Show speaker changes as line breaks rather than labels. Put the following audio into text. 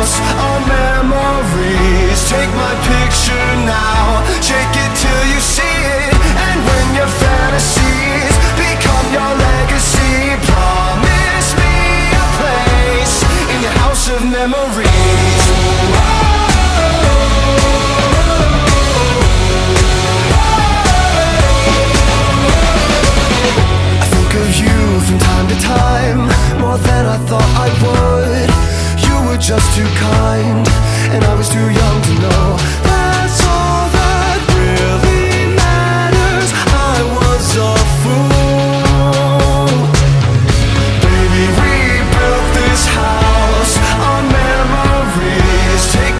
house of memories. Take my picture now, shake it till you see it. And when your fantasies become your legacy, promise me a place in your house of memories. I think of you from time to time, more than I thought I would. You were just too kind.